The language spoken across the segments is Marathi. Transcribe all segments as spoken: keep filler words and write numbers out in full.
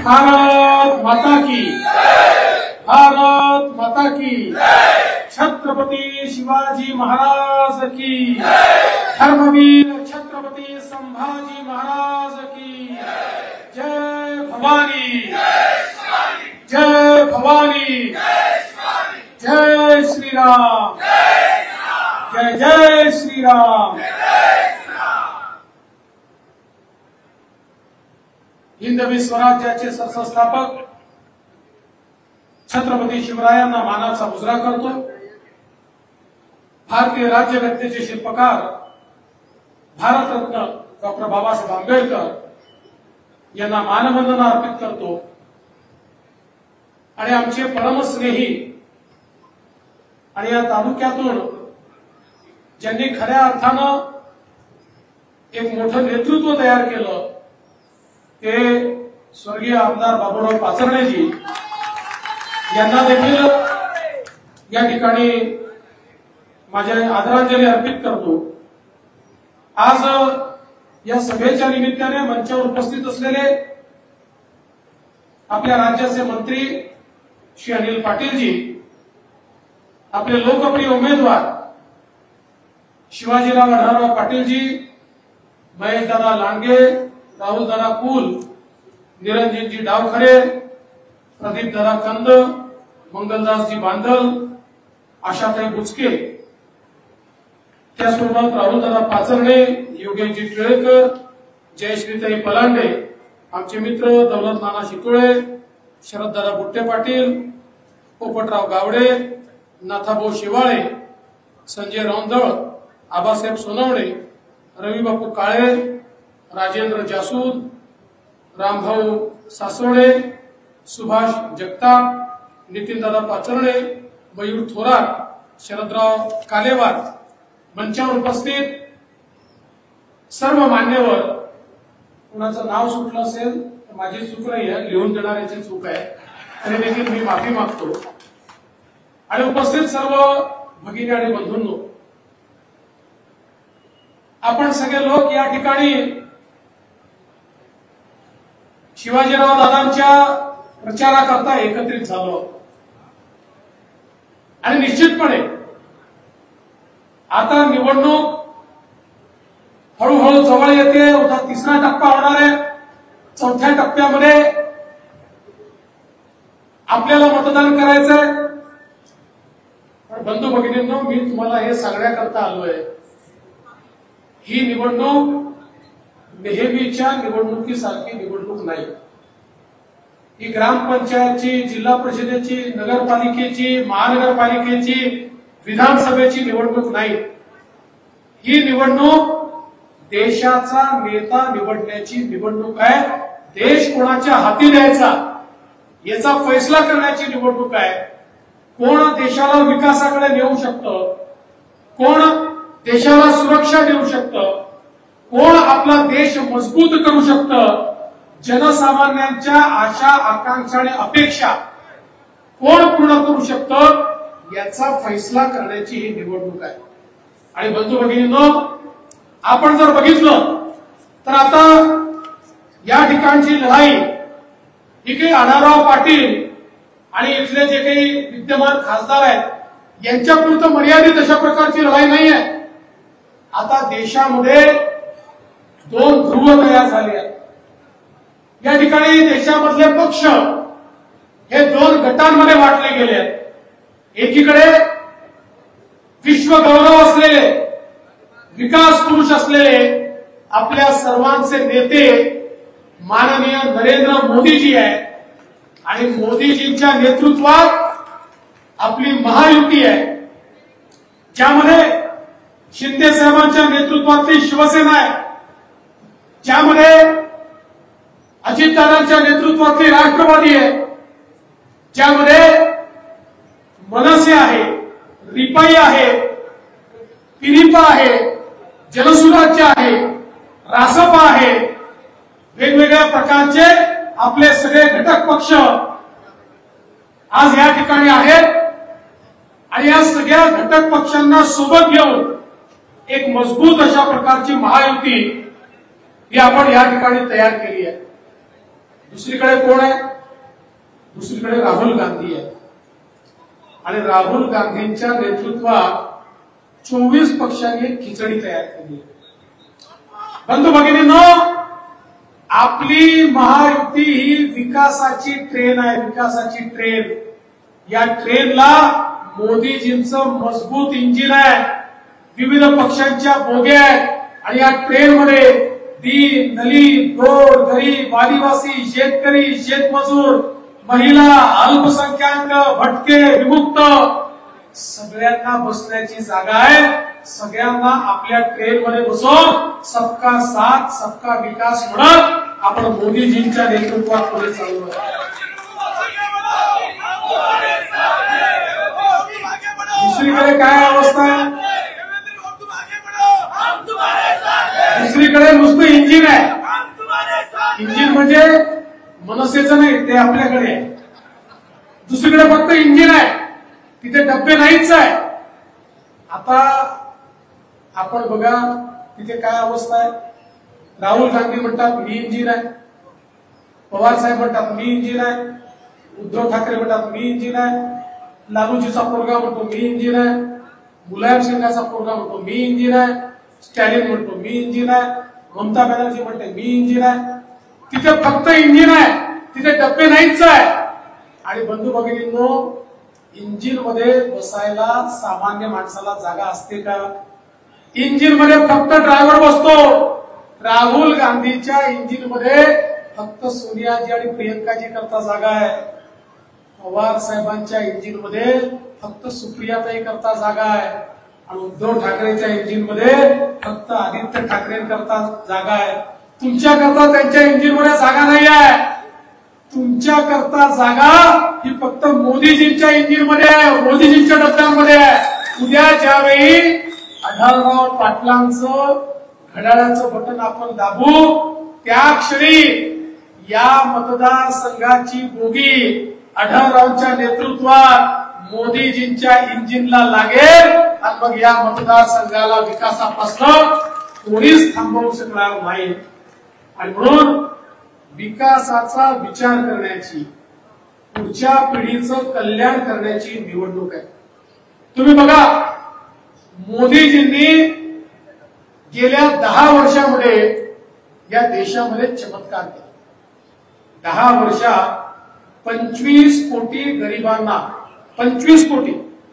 भारत माता की भारत माता की छत्रपती शिवाजी महाराज की धर्मवीर छत्रपती संभाजी महाराज की जय भवानी जय भवानी जय श्री राम जय जय श्री राम। हिंदवी स्वराज्याचे सरसंस्थापक छत्रपती शिवरायांना मानाचा मुजरा करतो। भारतीय राज्यघटनेचे शिल्पकार भारतरत्न डॉक्टर बाबासाहेब आंबेडकर यांना मानवंदना अर्पित करतो आणि आमचे परमस्नेही आणि या तालुक्यातून ज्यांनी खऱ्या अर्थानं एक मोठं नेतृत्व तयार केलं ते स्वर्गीय आमदार बाबूराव पाचरणेजी यांना देखील या ठिकाणी माझ्या आदरांजली अर्पित करतो। आज या सभेच्या निमित्ताने मंचावर उपस्थित असलेले आपल्या राज्याचे मंत्री श्री अनिल पाटीलजी, आपले लोकप्रिय उमेदवार शिवाजीराव आढळराव पाटीलजी, महेशदादा लांडगे, राहुलदादा कुल, निरंजनजी डावखरे, प्रदीपदादा कंद, मंगलदासजी बांधल, आशाताई बुचके, त्याचबरोबर राहुलदादा पाचरणे, योगेशजी टिळेकर, जयश्रीताई पलांडे, आमचे मित्र दौलत नाना शितोळे, शरददादा बुट्टे पाटील, पोपटराव गावडे, नाथाभाऊ शिवाळे, संजय रौंदळ, आबासाहेब सोनवणे, रविबापू काळे, राजेंद्र जासूद, रामभाऊ सासवडे, सुभाष जगताप, नितीनदादा पाचरणे, मयूर थोरात, शरदराव कालेवार, मंचावर उपस्थित सर्व मान्यवर, कुणाचं नाव सुटलं असेल तर माझी चूक नाही आहे, लिहून देणाऱ्याची चूक आहे, तरी देखील मी माफी मागतो। आणि उपस्थित सर्व भगिनी आणि बंधूंनो, आपण सगळे लोक या ठिकाणी शिवाजीराव दादांच्या प्रचाराकरता एकत्रित झालो आणि निश्चितपणे आता निवडणूक हळूहळू जवळ येते। उद्या तिसरा टप्पा होणार आहे। चौथ्या टप्प्यामध्ये आपल्याला मतदान करायचंय। पण बंधू भगिनींनो, मी तुम्हाला हे सांगण्याकरता आलोय, ही निवडणूक नेहमीच्या निवडणुकीसारखी निवडणूक नाही। ही ग्रामपंचायतची, जिल्हा परिषदेची, नगरपालिकेची, महानगरपालिकेची, विधानसभेची निवडणूक नाही। ही निवडणूक देशाचा नेता निवडण्याची निवडणूक आहे। देश कोणाच्या हाती द्यायचा याचा फैसला करण्याची निवडणूक आहे। कोण देशाला विकासाकडे नेऊ शकतं, कोण देशाला सुरक्षा देऊ शकतं, कोण आपला देश मजबूत करू शकतं, जनसामान्यांच्या आशा आकांक्षा आणि अपेक्षा कोण पूर्ण करू शकतं याचा फैसला करण्याची ही निवडणूक आहे। आणि बंधू भगिनींनो, आपण जर बघितलं तर आता या ठिकाणची लढाई ही काही आढळराव पाटील आणि इथले जे काही विद्यमान खासदार आहेत यांच्यापुरतं मर्यादित अशा प्रकारची लढाई नाही आहे। आता देशामध्ये दोन ध्रुव तयार झाले आहेत। या ठिकाणी देशामधले पक्ष हे दोन गटांमध्ये वाटले गेले आहेत। एकीकडे विश्वगौरव असलेले, विकास पुरुष असलेले आपल्या सर्वांचे नेते माननीय नरेंद्र मोदीजी आहेत आणि मोदीजींच्या नेतृत्वात आपली महायुती आहे, ज्यामध्ये शिंदे साहेबांच्या नेतृत्वातली शिवसेना आहे, ज्यामध्ये अजितदादांच्या नेतृत्वातली राष्ट्रवादी आहे, ज्यामध्ये मनसे आहे, रिपाई आहे, पिरिपा आहे, जनसुराज्य आहे, रासपा आहे, वेगवेगळ्या प्रकारचे आपले सगळे घटक पक्ष आज या ठिकाणी आहेत। आणि या सगळ्या घटक पक्षांना सोबत घेऊन एक मजबूत अशा प्रकारची महायुती ही आपण या ठिकाणी तयार केली आहे। दुसरीकडे कोण आहे? दुसरीकडे राहुल गांधी आहे आणि राहुल गांधींच्या नेतृत्वात चोवीस पक्षांनी खिचडी तयार केली. बंधू भगिनींनो, आपली महायुती ही विकासाची ट्रेन आहे, विकासाची ट्रेन. या ट्रेनला मोदीजींचं मजबूत इंजिन आहे, विविध पक्षांच्या बोग्या आहेत आणि या ट्रेनमध्ये दीन दलित गोर गरीब आदिवासी शेतकरी शेतमजूर महिला अल्पसंख्याक भटके विमुक्त सगळ्यांना बसण्याची जागा आहे. सगळ्यांना आपल्या ट्रेनमध्ये बसून सबका साथ सबका विकास म्हणत आपण मोदीजींच्या नेतृत्वात पुढे चालू आहे. दुसरीकडे काय अवस्था आहे? दुसरीकडे नुसतं इंजिन आहे. इंजिन म्हणजे मनसेचं नाही, ते आपल्याकडे आहे. दुसरीकडे फक्त इंजिन आहे, तिथे डब्बे नाहीच आहे. आता आपण बघा तिथे काय अवस्था आहे. राहुल गांधी म्हणतात मी इंजिन आहे, पवार साहेब म्हणतात मी इंजिन आहे, उद्धव ठाकरे म्हणतात मी इंजिन आहे, लालूजीचा पोरगा म्हणतो मी इंजिन आहे, मुलायम सिंगाचा पोरगा म्हणतो मी इंजिन आहे, स्टॅलिन म्हणतो मी इंजिन आहे, ममता बॅनर्जी म्हणते मी इंजिन आहे. तिथे फक्त इंजिन आहे, तिथे डब्बे नाहीच आहे. आणि बंधू भगिनींनो, इंजिन मध्ये बसायला सामान्य माणसाला जागा असते का? इंजिन मध्ये फक्त ड्रायव्हर बसतो. राहुल गांधीच्या इंजिन मध्ये फक्त सोनियाजी आणि प्रियंकाजी करता जागा आहे. पवार साहेबांच्या इंजिन मध्ये फक्त सुप्रियाताई करता जागा आहे आणि उद्धव ठाकरेच्या इंजिन मध्ये फक्त आदित्य ठाकरेंकरता जागा आहे. तुमच्या करता त्यांच्या इंजिन मध्ये जागा नाही आहे. तुमच्या करता जागा ही फक्त मोदीजींच्या इंजिन मध्ये आहे, मोदीजींच्या डब्यांमध्ये आहे. उद्या ज्यावेळी आढळराव पाटलांचं घड्याळाचं बटन आपण दाबू, त्या क्षणी या मतदारसंघाची बोगी आढळरावांच्या नेतृत्वात मोदीजींच्या इंजिनला लागेल आणि मग या मतदारसंघाला विकासापासून कोणीच थांबवू शकणार नाही. आणि म्हणून विकासाचा विचार करण्याची, पुढच्या पिढीचं कल्याण करण्याची निवडणूक आहे. तुम्ही बघा, मोदीजींनी गेल्या दहा वर्षामध्ये या देशामध्ये चमत्कार केला. दहा वर्षात पंचवीस कोटी गरिबांना पंचवीस कोटी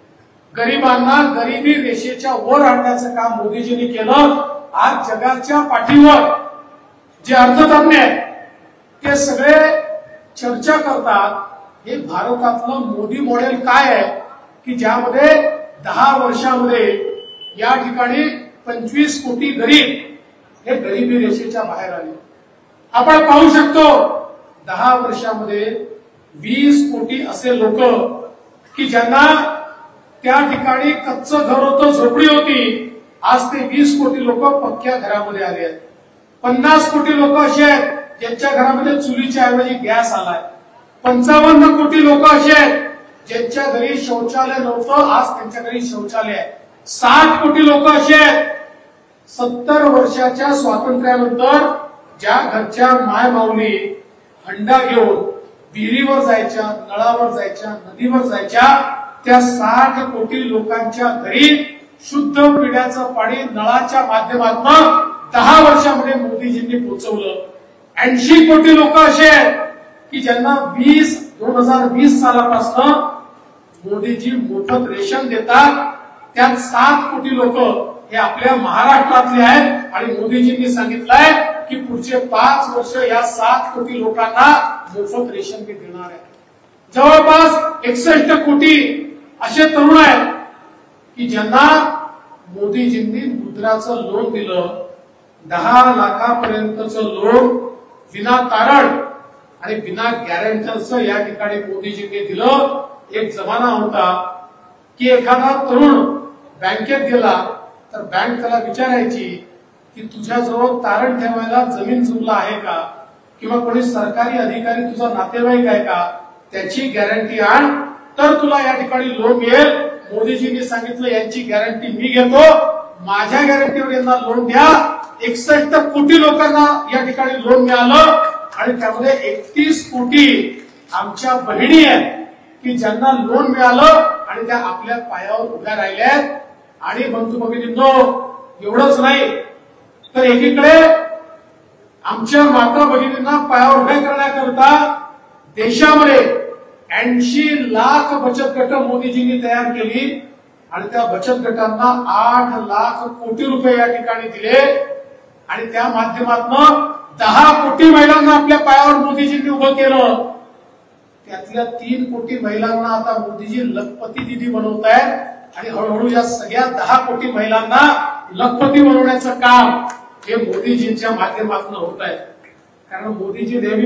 गरिबांना गरिबी रेषेच्या वर आणण्याचं काम मोदीजींनी केलं. आज जगाच्या पाठीवर जे अर्थतज्ञ आहेत ते सगळे चर्चा करतात, हे भारतातलं मोदी मॉडेल काय आहे की ज्यामध्ये दहा वर्षामध्ये या ठिकाणी पंचवीस कोटी गरीब हे गरिबी रेषेच्या बाहेर आले. आपण पाहू शकतो दहा वर्षामध्ये वीस कोटी असे लोक की ज्यांना त्या ठिकाणी कच्चं घर होतं, झोपडी होती, आज ते वीस कोटी लोक पक्क्या घरामध्ये आले आहेत. पन्नास कोटी लोक असे आहेत ज्यांच्या घरामध्ये चुलीच्या ऐवजी गॅस आलाय. पंचावन्न कोटी लोक असे आहेत ज्यांच्या घरी शौचालय नव्हतं, आज त्यांच्या घरी शौचालय आहे. साठ कोटी लोक असे आहेत सत्तर वर्षाच्या स्वातंत्र्यानंतर ज्या घरच्या माय माऊली हंडा घेऊन विहिरीवर जायच्या, नळावर जायच्या, नदीवर जायच्या, त्या साठ कोटी लोकांच्या घरी शुद्ध पिण्याचं पाणी नळाच्या माध्यमातून दहा वर्षामध्ये मोदीजींनी पोहोचवलं. ऐंशी कोटी लोक असे आहेत की ज्यांना वीस दोन हजार वीस सालापासून मोदीजी मोफत रेशन देतात. त्यात सात कोटी लोक हे आपल्या महाराष्ट्रातले आहेत आणि मोदीजींनी सांगितलंय की पुढचे पाच वर्ष या सात कोटी लोकांना मोफत रेशन मी देणार आहे. जवळपास एकसष्ट कोटी असे तरुण आहेत की ज्यांना मोदीजींनी मुद्राचं लोन दिलं. दहा लाखापर्यंतचं लोन विना तारण आणि बिना गॅरंटरचं या ठिकाणी मोदीजींनी दिलं. एक जमाना होता की एखादा तरुण बँकेत गेला तर बँक त्याला विचारायची की तुझ्याजवळ तारण ठेवायला जमीन जुमला आहे का, किंवा कोणी सरकारी अधिकारी तुझा नातेवाईक आहे का, त्याची गॅरंटी आण तर तुला या ठिकाणी लोन मिळेल. मोदीजींनी सांगितलं यांची गॅरंटी मी घेतो, माझ्या गॅरंटीवर यांना लोन द्या. एकसष्ट कोटी लोकांना या ठिकाणी लोन मिळालं आणि त्यामध्ये एकतीस कोटी आमच्या बहिणी आहेत की ज्यांना लोन मिळालं आणि त्या आपल्या पायावर उभ्या राहिल्यात. आणि बंधू भगिनींनो, एवढंच नाही तर एकीकडे आमच्या माता भगिनींना पायावर उभ्या करण्याकरता देशामध्ये ऐंशी लाख बचत गट मोदीजींनी तयार केली आणि त्या बचत गटांना आठ लाख कोटी रुपये या ठिकाणी दिले आणि त्या माध्यमातून दहा कोटी महिलांना आपल्या पायावर मोदीजींनी उभं केलं. त्यातल्या तीन कोटी महिलांना आता मोदीजी लखपती दिदी बनवतायत आणि हळूहळू या सगळ्या दहा कोटी महिलांना लखपती बनवण्याचं काम हे मोदीजींच्या माध्यमातून होत आहे. कारण मोदीजी नेहमी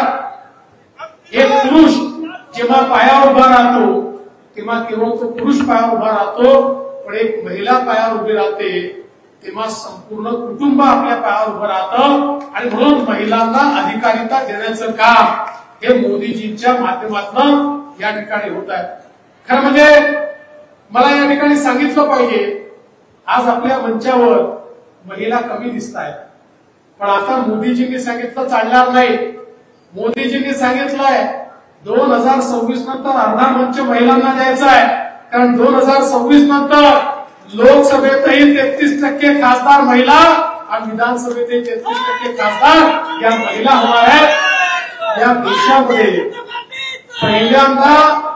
म्हणतात एक पुरुष जेव्हा पायावर उभा राहतो तेव्हा केवळ तो पुरुष पायावर उभा राहतो, पण एक महिला पायावर उभी राहते तेव्हा संपूर्ण कुटुंब आपल्या पायावर उभं राहतं. आणि म्हणून महिलांना अधिकारिता देण्याचं काम हे मोदीजींच्या माध्यमातून या ठिकाणी होत आहे. खरं म्हणजे मला या ठिकाणी सांगितलं पाहिजे, आज आपल्या मंचावर महिला कमी दिसत आहेत, पण आता मोदीजींनी सांगितलं चालणार नाही. मोदीजींनी सांगितलंय दोन हजार सव्वीस नंतर अर्धा मंच महिलांना द्यायचा आहे, कारण दोन हजार सव्वीस नंतर लोकसभेतही तेहतीस टक्के खासदार महिला आणि विधानसभेतही तेहतीस टक्के खासदार या महिला होणार आहेत. या देशामध्ये पहिल्यांदा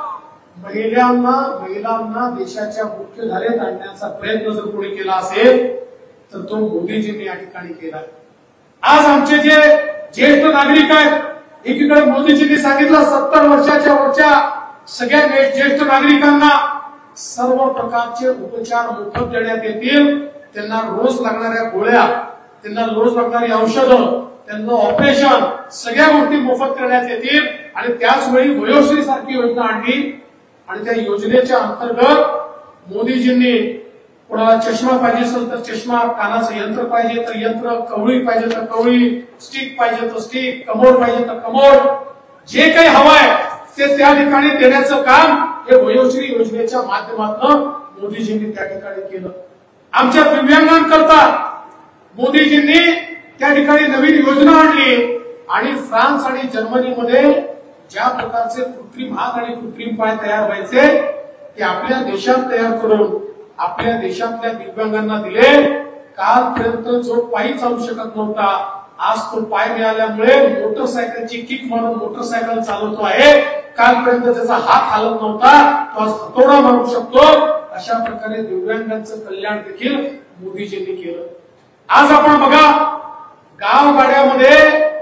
महिलांना महिलांना देशाच्या मुख्यधारेत आणण्याचा प्रयत्न जर कोणी केला असेल तर तो मोदीजींनी या ठिकाणी केला. आज आमचे जे ज्येष्ठ नागरिक आहेत, एकीकडे मोदीजींनी सांगितलं सत्तर वर्षाच्या वरच्या सगळ्या ज्येष्ठ नागरिकांना सर्व प्रकारचे उपचार मोफत देण्यात येतील. त्यांना रोज लागणाऱ्या गोळ्या, त्यांना रोज लागणारी औषधं, त्यांना ऑपरेशन, सगळ्या गोष्टी मोफत करण्यात येतील. आणि त्याचवेळी वयोश्री सारखी योजना आणली आणि त्या योजनेच्या अंतर्गत मोदीजींनी कोणाला चष्मा पाहिजे असेल तर चष्मा, कानाचं यंत्र पाहिजे तर यंत्र, कवळी पाहिजे तर कवळी, स्टिक पाहिजे तर स्टिक, कमोड पाहिजे तर कमोड, जे काही हवंय ते त्या ठिकाणी देण्याचं काम हे वयोश्री योजनेच्या माध्यमातून मोदीजींनी त्या ठिकाणी केलं. आमच्या दिव्यांगांकरता मोदीजींनी त्या ठिकाणी नवीन योजना आणली आणि फ्रान्स आणि जर्मनीमध्ये ज्या प्रकारचे कृत्रिम हात आणि कृत्रिम पाय तयार व्हायचे ते आपल्या देशात तयार करून आपल्या देशातल्या दिव्यांगांना दिले. कालपर्यंत जो पायी चालू शकत नव्हता, आज तो पाय मिळाल्यामुळे मोटरसायकलची किक मारून मोटरसायकल चालवतो आहे. कालपर्यंत त्याचा हात हालत नव्हता, तो आज हातोडा मारू शकतो. अशा प्रकारे दिव्यांगांचं कल्याण देखील मोदीजींनी केलं. आज आपण बघा, गावगाड्यामध्ये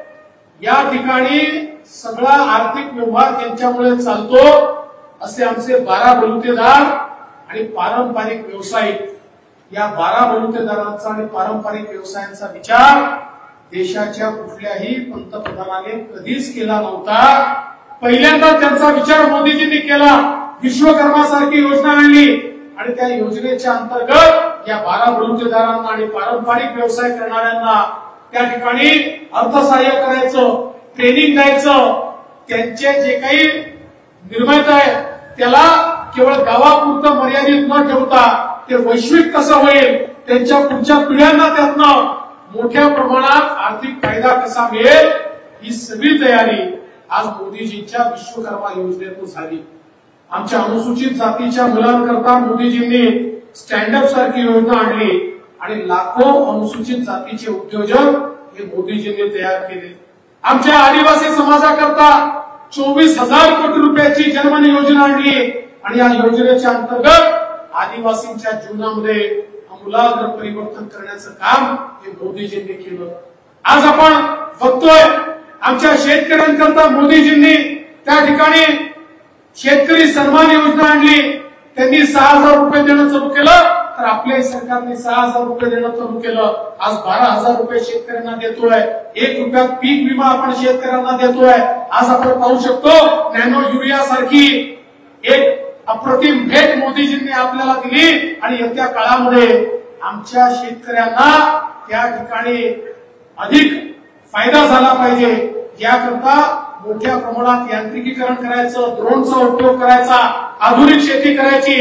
या ठिकाणी सगळा आर्थिक व्यवहार त्यांच्यामुळे चालतो. असे आमचे बारा बलुतेदार आणि पारंपरिक व्यावसायिक, या बारा बलुतेदारांचा आणि पारंपरिक व्यवसायांचा विचार देशाच्या कुठल्याही पंतप्रधानाने कधीच केला नव्हता. पहिल्यांदा त्यांचा विचार मोदीजींनी केला. विश्वकर्मा सारखी योजना आणली आणि त्या योजनेच्या अंतर्गत या बारा बलुतेदारांना आणि पारंपरिक व्यवसाय करणाऱ्यांना त्या ठिकाणी अर्थसहाय्य करायचं, ट्रेनिंग द्यायचं. त्यांचे जे काही निर्मित आहे त्याला केवळ गावापुरतं मर्यादित न ठेवता ते वैश्विक कसं होईल, त्यांच्या पुढच्या पिढ्यांना त्यातनं मोठ्या प्रमाणात आर्थिक फायदा कसा मिळेल, ही सगळी तयारी आज मोदीजींच्या विश्वकर्मा योजनेतून झाली. आमच्या अनुसूचित जातीच्या मुलांकरता मोदीजींनी स्टँडअप सारखी योजना आणली आणि लाखो अनुसूचित जातीचे उद्योजक हे मोदीजींनी तयार केले. आमच्या आदिवासी समाजाकरता चोवीस हजार कोटी रुपयाची जन्मनी योजना आणली आणि या योजनेच्या अंतर्गत आदिवासींच्या जीवनामध्ये आमूलाग्र परिवर्तन करण्याचं काम हे मोदीजींनी केलं. आज आपण बघतोय आमच्या शेतकऱ्यांकरता मोदीजींनी त्या ठिकाणी शेतकरी सन्मान योजना आणली. त्यांनी सहा हजार रुपये देणं चालू केलं, तर आपल्या सरकारने सहा हजार रुपये देणं चालू केलं. आज बारा हजार रुपये शेतकऱ्यांना देतोय. एक रुपयात पीक विमा आपण शेतकऱ्यांना देतोय. आज आपण पाहू शकतो नॅनो युरिया सारखी एक अप्रतिम भेट मोदीजींनी आपल्याला दिली आणि येत्या काळामध्ये आमच्या शेतकऱ्यांना त्या ठिकाणी अधिक फायदा झाला पाहिजे याकरता मोठ्या प्रमाणात यांत्रिकीकरण करायचं, ड्रोनचा उपयोग करायचा, आधुनिक शेती करायची.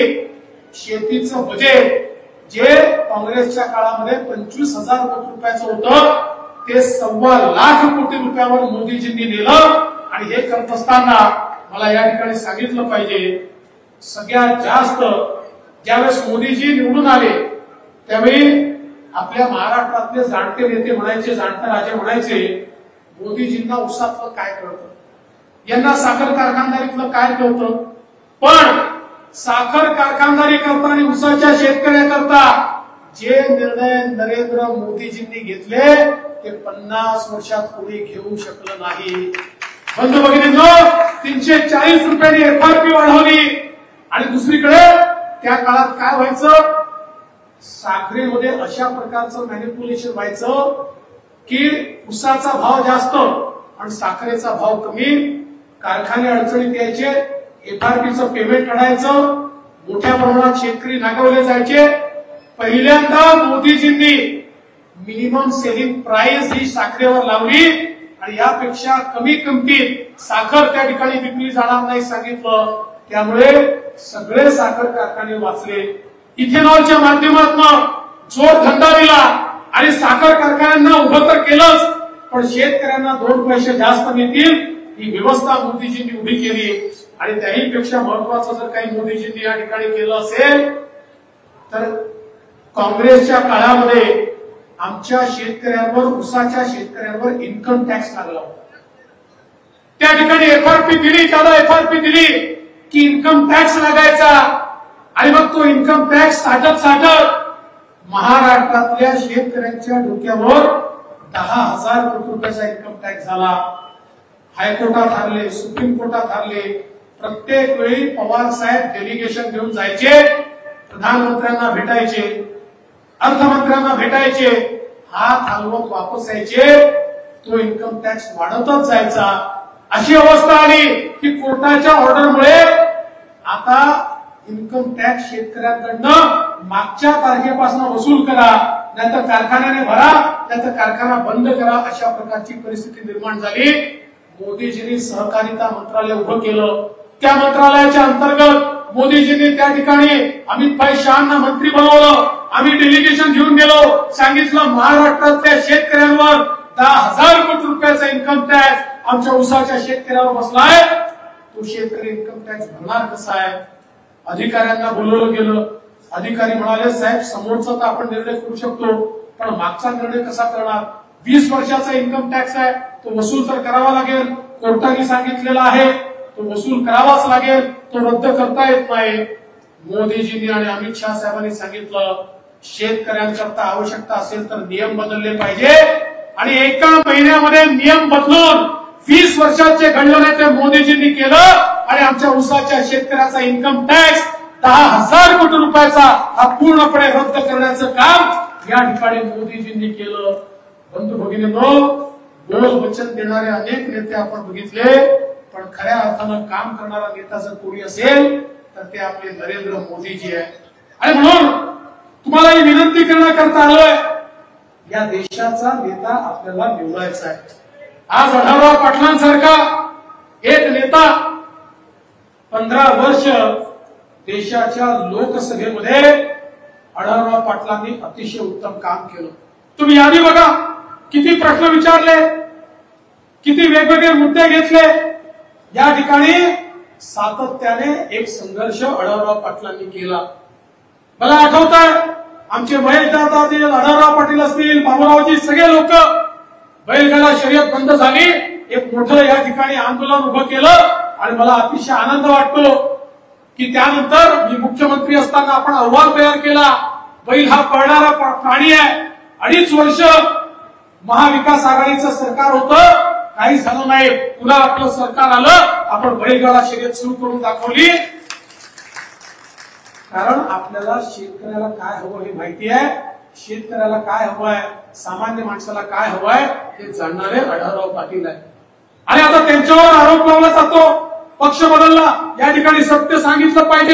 शेतीचं बजेट जे काँग्रेसच्या काळामध्ये पंचवीस हजार कोटी रुपयाचं होतं ते सव्वा लाख कोटी रुपयावर मोदीजींनी नेलं आणि हे करत असताना मला या ठिकाणी सांगितलं पाहिजे, सगळ्यात जास्त ज्यावेळेस मोदीजी निवडून आले त्यावेळी आपल्या महाराष्ट्रातले जाणते नेते म्हणायचे, जाणते राजे म्हणायचे, मोदीजींना उसातलं काय कळतं, यांना साखर कारखानदारीतलं काय कळतं. पण साखर कारखानदारी करता आणि उसाच्या शेतकऱ्याकरता जे निर्णय नरेंद्र मोदीजींनी घेतले ते पन्नास वर्षात कोणी घेऊ शकलं नाही. बंधू भगिनींनो, तीनशे चाळीस रुपयांनी एफआरपी वाढवली आणि दुसरीकडे त्या काळात काय व्हायचं, साखरेमध्ये अशा प्रकारचं मॅनिप्युलेशन व्हायचं की उसाचा भाव जास्त आणि साखरेचा भाव कमी, कारखाने अडचणीत यायचे, एफआरपीचं पेमेंट अडायचं, मोठ्या प्रमाणात शेतकरी नागवले जायचे. पहिल्यांदा मोदीजींनी मिनिमम सेलिंग प्राइस ही साखरेवर लावली आणि यापेक्षा कमी किमतीत साखर त्या ठिकाणी विकली जाणार नाही सांगितलं. त्यामुळे सगळे साखर कारखाने वाचले. इथेनॉलच्या माध्यमातून जोडधंदा दिला आणि साखर कारखान्यांना उभं तर केलंच, पण शेतकऱ्यांना दोन पैसे जास्त मिळतील ही व्यवस्था मोदीजींनी उभी केली. आणि त्याहीपेक्षा महत्वाचं जर काही मोदीजींनी या ठिकाणी केलं असेल तर काँग्रेसच्या काळामध्ये आमच्या शेतकऱ्यांवर, उसाच्या शेतकऱ्यांवर इन्कम टॅक्स लागला होता. त्या ठिकाणी एफआरपी दिली, त्याला एफआरपी दिली की इन्कम टॅक्स लागायचा आणि मग तो इन्कम टॅक्स साठत साठत महाराष्ट्रातल्या शेतकऱ्यांच्या डोक्यावर दहा हजार कोटी रुपयाचा इन्कम टॅक्स झाला. हायकोर्टात हारले, सुप्रीम कोर्टात हारले. प्रत्येक वेळी पवार साहेब डेलिगेशन घेऊन जायचे, प्रधानमंत्र्यांना भेटायचे, अर्थमंत्र्यांना भेटायचे, हात हलवत वापस यायचे. तो इन्कम टॅक्स वाढतच जायचा. अशी अवस्था आली की कोर्टाच्या ऑर्डरमुळे आता इन्कम टॅक्स शेतकऱ्यांकडनं मागच्या तारखेपासून वसूल करा, नाहीतर कारखान्याने भरा, नाहीतर कारखाना बंद करा, अशा प्रकारची परिस्थिती निर्माण झाली. मोदीजींनी सहकारिता मंत्रालय उभं केलं. त्या मंत्रालयाच्या अंतर्गत मोदीजींनी त्या ठिकाणी अमित भाई शहांना मंत्री बनवलं. आम्ही डेलिगेशन घेऊन गेलो, सांगितलं महाराष्ट्रातल्या शेतकऱ्यांवर दहा हजार कोटी रुपयाचा इन्कम टॅक्स आमच्या उसाच्या शेतकऱ्यावर बसलाय. तो शेतकरी इन्कम टॅक्स भरणार कसा आहे. अधिकाऱ्यांना बोलवलं गेलं. अधिकारी म्हणाले, साहेब समोरचा तर आपण निर्णय करू शकतो, पण मागचा निर्णय कसा करणार. वीस वर्षाचा इन्कम टॅक्स आहे, तो वसूल तर करावा लागेल. कोर्टाने सांगितलेला आहे तो वसूल करावाच लागेल, तो रद्द करता येत नाही. मोदीजींनी आणि अमित शहा साहेबांनी सांगितलं शेतकऱ्यांकरता आवश्यकता असेल तर नियम बदलले पाहिजे. आणि एका महिन्यामध्ये नियम बदलून वीस वर्षाचे घडलं ते मोदीजींनी केलं आणि आमच्या उसाच्या शेतकऱ्याचा इन्कम टॅक्स दहा हजार कोटी रुपयाचा हा पूर्णपणे रद्द करण्याचं काम या ठिकाणी मोदीजींनी केलं. बंधू भगिनींनो, बोल वचन देणारे अनेक नेते आपण बघितले, पण खऱ्या अर्थानं काम करणारा नेता जर कोणी असेल तर ते आपले नरेंद्र मोदीजी आहे. आणि म्हणून तुम्हाला ही विनंती करण्याकरता आलोय, या देशाचा नेता आपल्याला निवडायचा आहे. आज आढळराव पाटलांसारखा एक नेता पंधरा वर्ष देशाच्या लोकसभेमध्ये आढळराव पाटलांनी अतिशय उत्तम काम केलं. तुम्ही यादी बघा, किती प्रश्न विचारले, किती वेगवेगळे मुद्दे घेतले. या ठिकाणी सातत्याने एक संघर्ष आढळराव पाटलांनी केला. मला आठवत आहे, आमचे महेश दादा असतील, आढळराव पाटील असतील, बाबूरावजी, सगळे लोक बैलगाडा शर्यत बंद झाली, एक मोठं या ठिकाणी आंदोलन उभं केलं. आणि मला अतिशय आनंद वाटतो की त्यानंतर मी मुख्यमंत्री असताना आपण अहवाल तयार केला. बैल हा पळणारा प्राणी आहे. अडीच वर्ष महाविकास आघाडीचं सरकार होतं, काही झालं नाही. पुन्हा आपलं सरकार आलं, आपण बैलगाडा शर्यत सुरू करून दाखवली. कारण आपल्याला शेतकऱ्याला काय हवं हे माहिती आहे. शेतकऱ्याला काय हवं आहे, सामान्य माणसाला काय हवं आहे हे जाणणारे आढळराव पाटील आहे. आणि आता त्यांच्यावर आरोप लावला जातो पक्ष बदलला. या ठिकाणी सत्य सांगितलं पाहिजे.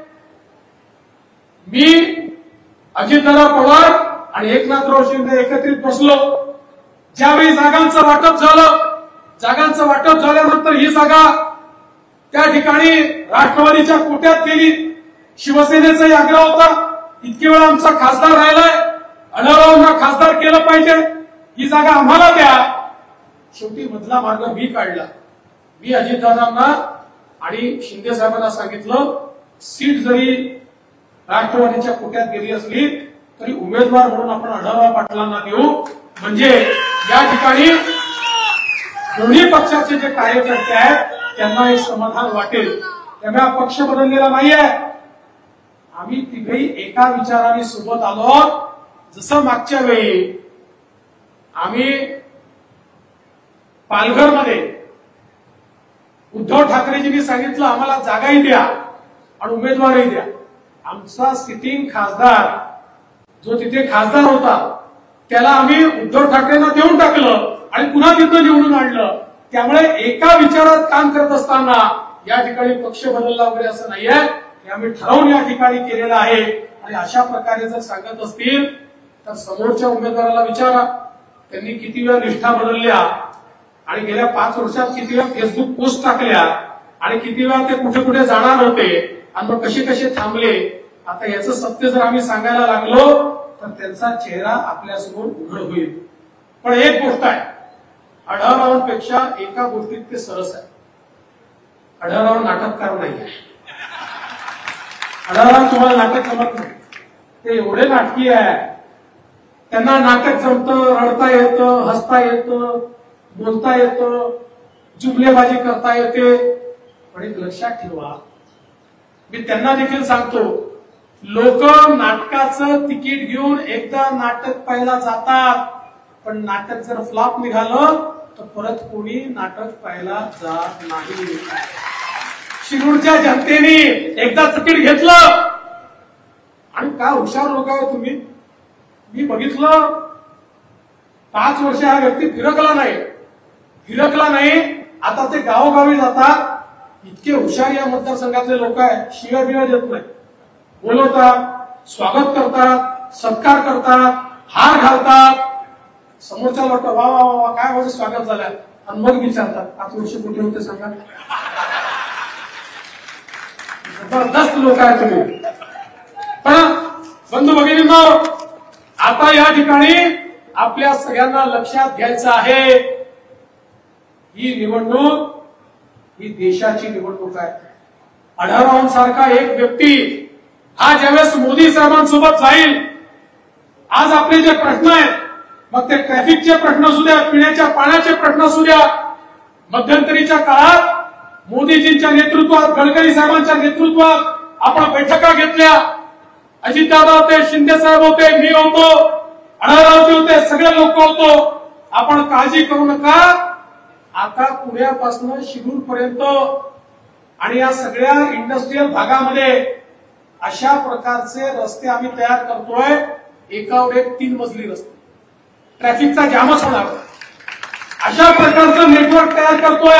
मी अजितदादा पवार आणि एकनाथराव शिंदे एकत्रित बसलो. ज्यावेळी जागांचं वाटप झालं, जागांचं वाटप झाल्यानंतर ही जागा त्या ठिकाणी राष्ट्रवादीच्या कोट्यात गेली. शिवसेनेचाही आग्रह होता, इतके वेळा आमचा खासदार राहिलाय, आढळरावांना खासदार केलं पाहिजे. ही जागा आम्हाला द्या. शेवटी मधला मार्ग मी काढला. मी अजितदादांना आणि शिंदे साहेबांना सांगितलं, सीट जरी राष्ट्रवादीच्या कोट्यात गेली असली तरी उमेदवार म्हणून आपण आढळराव पाटलांना देऊ, म्हणजे या ठिकाणी दोन्ही पक्षाचे जे कार्यकर्ते आहेत त्यांना एक समाधान वाटेल. त्यामुळे हा पक्ष बदललेला नाहीये. आम्ही तिघेही एका विचाराने सोबत आलो. जसं मागच्या वेळी आम्ही पालघरमध्ये उद्धव ठाकरेजींनी सांगितलं आम्हाला जागाही द्या आणि उमेदवारही द्या. आमचा सिटिंग खासदार जो तिथे खासदार होता त्याला आम्ही उद्धव ठाकरेंना देऊन टाकलं आणि पुन्हा तिथं निवडून आणलं. त्यामुळे एका विचारात काम करत असताना या ठिकाणी पक्ष बदलला वगैरे असं नाहीये. हे आम्ही ठरवून या ठिकाणी केलेलं आहे. आणि अशा प्रकारे जर सांगत असतील तर समोरच्या उमेदवाराला विचारा त्यांनी किती वेळा निष्ठा बदलल्या आणि गेल्या पाच वर्षात किती वेळा फेसबुक पोस्ट टाकल्या आणि किती वेळा ते कुठे कुठे जाणार होते आणि मग कसे कसे थांबले. आता याचं सत्य जर आम्ही सांगायला लागलो तर त्यांचा चेहरा आपल्यासमोर उघड होईल. पण एक गोष्ट आहे, आढळरावांपेक्षा एका गोष्टीत ते सरस आहे. आढळराव नाटककार नाही. आढळराव तुम्हाला नाटक जमत नाही. ते एवढे नाटकी आहे. त्यांना नाटक जमतं, रडता येतं, हसता येतं, बोलता येतं, जुमलेबाजी करता येते. पण एक लक्षात ठेवा, मी त्यांना देखील सांगतो, लोक नाटकाचं तिकीट घेऊन एकदा नाटक पाहायला जातात, पण नाटक जर फ्लॉप निघालं तर परत कोणी नाटक पाहायला जात नाही. शिरूरच्या जनतेने एकदा तिकीट घेतलं आणि काय हुशार लोक आहे तुम्ही. मी बघितलं पाच वर्ष हा व्यक्ती फिरकला नाही फिरकला नाही आता ते गावोगावी जातात. इतके हुशार या मतदारसंघातले लोक आहेत. शिव्या बिव्या देत नाही, बोलवतात, स्वागत करतात, सत्कार करतात, हार घालतात. समोरच्या लोक वा वा वा काय माझं स्वागत झालं आणि मग विचारतात पाच वर्ष कुठे होते सांगा. जबरदस्त लोक आहेत तुम्ही. पण बंधू भगिनींनो, आता या ठिकाणी आपल्या सगळ्यांना लक्षात घ्यायचं आहे, ही निवडणूक ही देशाची निवडणूक आहे. आढळरावांसारखा एक व्यक्ती हा ज्यावेळेस मोदी साहेबांसोबत जाईल, आज आपले जे प्रश्न आहेत, मग ते ट्रॅफिकचे प्रश्न असू द्या, पिण्याच्या पाण्याचे प्रश्न असू द्या, मध्यंतरीच्या काळात मोदीजींच्या नेतृत्वात, गडकरी साहेबांच्या नेतृत्वात आपण बैठका घेतल्या. अजितदादा होते, शिंदे साहेब होते, मी होतो, आढळराव होते, सगळे लोक होतो. आपण काळजी करू नका. आता पुण्यापासून शिरूर पर्यंत आणि या सगळ्या इंडस्ट्रीयल भागामध्ये अशा प्रकारचे रस्ते आम्ही तयार करतोय. एकावर एक तीन मजली रस्ते, ट्रॅफिकचा जामच होणार. अशा प्रकारचं नेटवर्क तयार करतोय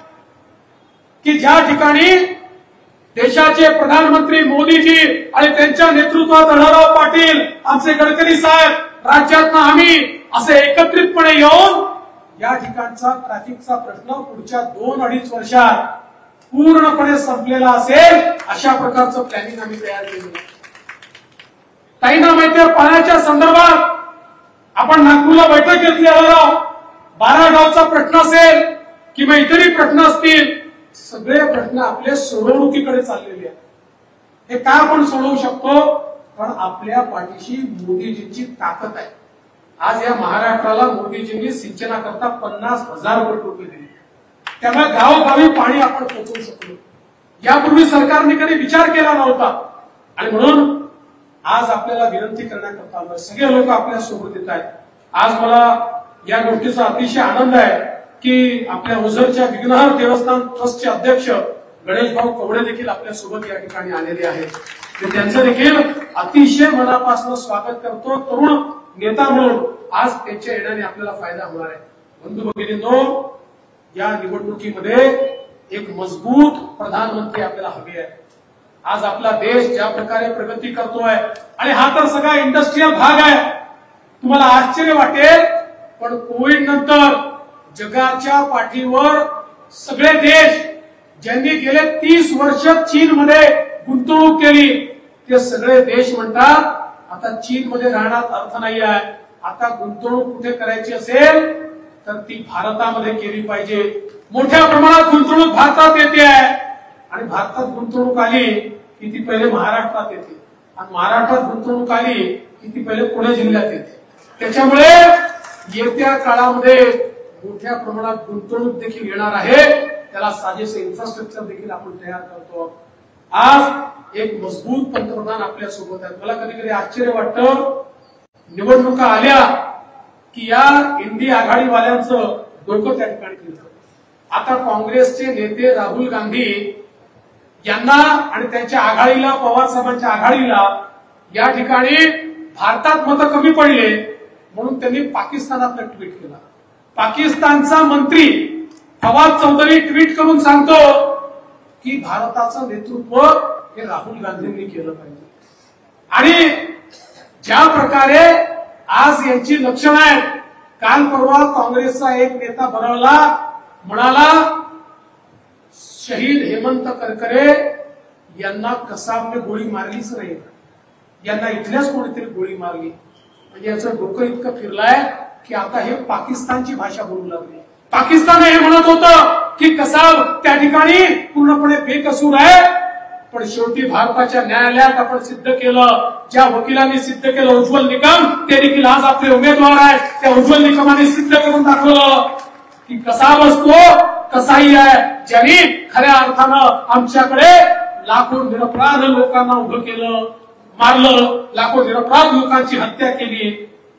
की ज्या ठिकाणी देशाचे प्रधानमंत्री मोदीजी आणि त्यांच्या नेतृत्वात आढळराव पाटील, आमचे गडकरी साहेब, राज्यातनं आम्ही असे एकत्रितपणे येऊन या ठिकाणचा ट्रॅफिकचा प्रश्न पुढच्या दोन अडीच वर्षात पूर्णपणे संपलेला असेल, अशा प्रकारचं प्लॅनिंग आम्ही तयार केलं. ताईंना माहिती आहे, पाण्याच्या संदर्भात आपण नागपूरला बैठक घेतली. आढळराव बारा गावचा प्रश्न असेल किंवा इतरही प्रश्न असतील, सगळे प्रश्न आपले सोडवणुकीकडे चाललेले आहेत. हे काय आपण सोडवू शकतो, कारण आपल्या पाठीशी मोदीजींची ताकद आहे. आज या महाराष्ट्राला मोदीजींनी सिंचनाकरता पन्नास हजार कोटी रुपये दिले. त्यामुळे गावोगावी पाणी आपण पोहोचवू शकलो. यापूर्वी सरकारने कधी विचार केला नव्हता. आणि म्हणून आज आपल्याला विनंती करण्याकरता आलोय. सगळे लोक आपल्या सोबत येत आहेत. आज मला या गोष्टीचा अतिशय आनंद आहे की आपल्या ओझरच्या विघ्नहर देवस्थान ट्रस्टचे अध्यक्ष गणेश भाऊ कवडे देखील आपल्या सोबत या ठिकाणी आलेले आहेत. त्यांचं देखील अतिशय मनापासून स्वागत करतो. तरुण नेता म्हणून आज त्यांच्या येण्याने आपल्याला फायदा होणार आहे. बंधू भगिनींनो, या निवडणुकीमध्ये एक मजबूत प्रधानमंत्री आपल्याला हवे आहे. आज आपला देश ज्या प्रकारे प्रगती करतोय आणि हा तर सगळा इंडस्ट्रीयल भाग आहे. तुम्हाला आश्चर्य वाटेल, पण कोविड नंतर जगाच्या पाठीवर सगळे देश ज्यांनी गेले तीस वर्ष चीनमध्ये गुंतवणूक केली, ते सगळे देश म्हणतात आता चीनमध्ये राहण्यात अर्थ नाही आहे. आता गुंतवणूक कुठे करायची असेल तर ती भारतामध्ये केली पाहिजे. मोठ्या प्रमाणात गुंतवणूक भारतात येते आहे आणि भारतात गुंतवणूक आली की ती पहिले महाराष्ट्रात येते आणि महाराष्ट्रात गुंतवणूक आली की ती पहिले पुणे जिल्ह्यात येते. त्याच्यामुळे येत्या काळामध्ये मोठ्या प्रमाणात गुंतवणूक देखील येणार आहे. त्याला साजेसे इन्फ्रास्ट्रक्चर देखील आपण तयार करतो. आज एक मजबूत पंतप्रधान आपल्या सोबत आहेत. मला कधी कधी आश्चर्य वाटतं, निवडणुका आल्या की या इंडी आघाडीवाल्यांचं डोकं त्या ठिकाणी फिरतं. आता काँग्रेसचे नेते राहुल गांधी यांना आणि त्यांच्या आघाडीला, पवार साहेबांच्या आघाडीला या ठिकाणी भारतात मतं कमी पडले म्हणून त्यांनी पाकिस्तानातलं ट्विट केलं. पाकिस्तानचा मंत्री फवाद चौधरी ट्विट करून सांगतो की भारताचं नेतृत्व हे राहुल गांधींनी केलं पाहिजे. आणि ज्या प्रकारे आज यांची लक्षणं आहेत, काल परवा काँग्रेसचा एक नेता बरळला, म्हणाला शहीद हेमंत करकरे यांना कसाबने गोळी मारलीच नाही, यांना इथल्याच कोणीतरी गोळी मारली. म्हणजे याचं डोकं इतकं फिरलंय की आता हे पाकिस्तानची भाषा बोलू लागली. पाकिस्तान हे म्हणत होतं की कसाब त्या ठिकाणी पूर्णपणे बेकसूर आहे, पण शेवटी भारताच्या न्यायालयात आपण सिद्ध केलं, ज्या वकिलांनी सिद्ध केलं उज्ज्वल निकम, ते देखील आज आपले उमेदवार आहेत. त्या उज्ज्वल निकमाने सिद्ध करून दाखवलं की कसाब असतो कसाही आहे, ज्यांनी खऱ्या अर्थानं आमच्याकडे लाखो निरपराध लोकांना उभं केलं, मारलं, लाखो निरपराध लोकांची हत्या केली.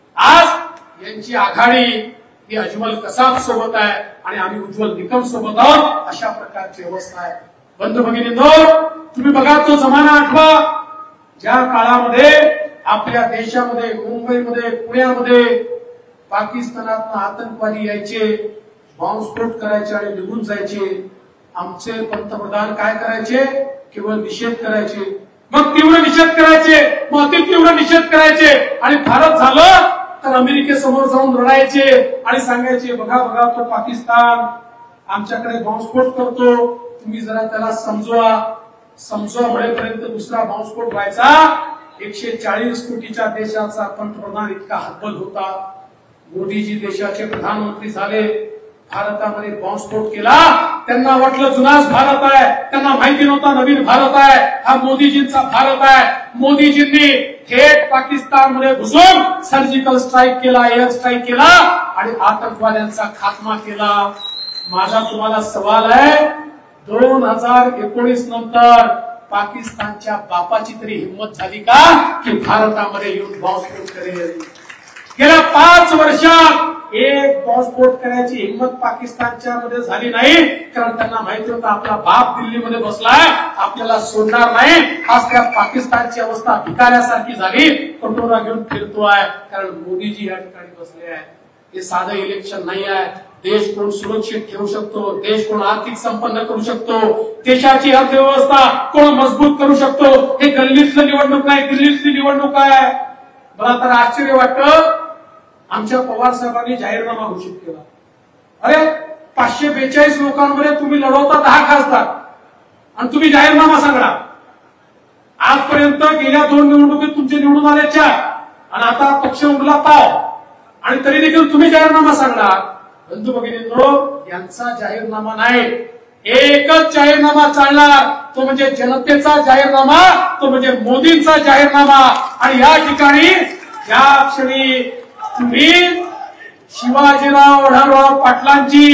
आज यांची आघाडी ही अजमल कसाब सोबत आहे आणि आम्ही उज्ज्वल निकम सोबत आहोत. अशा प्रकारची अवस्था आहे. बंधू भगिनींनो, तुम्ही बघा तो जमाना आठवा ज्या काळामध्ये आपल्या देशामध्ये, मुंबईमध्ये, पुण्यामध्ये पाकिस्तानातून आतंकवादी यायचे, बॉम्बस्फोट करायचे आणि निघून जायचे. आमचे पंतप्रधान काय करायचे? केवळ निषेध करायचे, मग तीव्र निषेध करायचे, मग अति तीव्र निषेध करायचे आणि भारत झालं तर अमेरिकेसमोर जाऊन रडायचे आणि सांगायचे बघा बघा तो पाकिस्तान आमच्याकडे बॉम्बस्फोट करतो, तुम्ही जरा त्याला समजवा. समजवा म्हणेपर्यंत दुसरा बॉम्बस्फोट व्हायचा. एकशे चाळीस कोटीच्या देशाचा पंतप्रधान इतका हतबल होता. मोदीजी देशाचे प्रधानमंत्री झाले, भारतामध्ये बॉम्बस्फोट केला. त्यांना वाटलं जुनाच भारत आहे, त्यांना माहिती नव्हता नवीन भारत आहे, हा मोदीजींचा भारत आहे. मोदीजींनी थेट पाकिस्तानमध्ये घुसून सर्जिकल स्ट्राईक केला, एअर स्ट्राईक केला आणि आतंकवाद्यांचा खात्मा केला. माझा तुम्हाला सवाल आहे, दोन हजार एकोणीस नंतर पाकिस्तानच्या बापाची तरी हिंमत झाली का की भारतामध्ये येऊन बॉम्बस्फोट करेल? गेल्या पाच वर्षात एक बॉम्बस्फोट करायची हिंमत पाकिस्तानच्या मध्ये झाली नाही, कारण त्यांना माहिती होतं आपला बाप दिल्लीमध्ये बसलाय, आपल्याला सोडणार नाही. आज त्या पाकिस्तानची अवस्था भिकाऱ्यासारखी झाली, कटोरा घेऊन फिरतोय, कारण मोदीजी या ठिकाणी बसले आहेत. हे साधं इलेक्शन नाही आहे. देश कोण सुरक्षित ठेवू शकतो, देश कोण आर्थिक संपन्न करू शकतो, देशाची अर्थव्यवस्था कोण मजबूत करू शकतो, हे गल्लीतलं निवडणूक नाही, दिल्लीतली निवडणूक आहे. मला तर आश्चर्य वाटतं, आमच्या पवार साहेबांनी जाहीरनामा घोषित केला. अरे पाचशे बेचाळीस लोकांमध्ये तुम्ही लढवता दहा खासदार आणि तुम्ही जाहीरनामा सांगणार. आजपर्यंत गेल्या दोन निवडणुकीत तुमचे निवडून आले चार आणि आता पक्ष उडला पाव आणि तरी देखील तुम्ही जाहीरनामा सांगणार. बंधू भगिनींनो, यांचा जाहीरनामा नाही, एकच जाहीरनामा चालणार, तो म्हणजे जनतेचा जाहीरनामा, तो म्हणजे मोदींचा जाहीरनामा. आणि या ठिकाणी या क्षणी तुम्ही शिवाजीराव आढळराव पाटलांची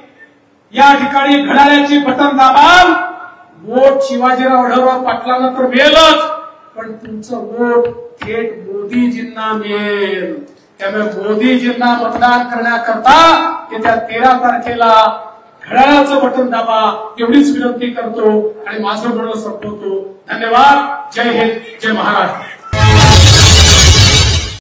या ठिकाणी घड्याळ्याची बटन दाबाल, वोट शिवाजीराव आढळराव पाटलांना तर मिळेलच, पण तुमचं वोट थेट मोदीजींना मिळेल. त्यामुळे मोदीजींना मतदान करण्याकरता येत्या तेरा तारखेला घड्याळाचं बटन दाबा, एवढीच विनंती करतो आणि माझं बोलणं संपवतो. धन्यवाद. जय हिंद, जय महाराष्ट्र.